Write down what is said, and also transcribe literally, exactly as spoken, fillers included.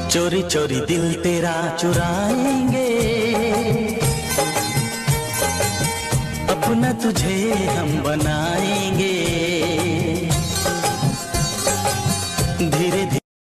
चोरी चोरी दिल तेरा चुराएंगे, अपना तुझे हम बनाएंगे।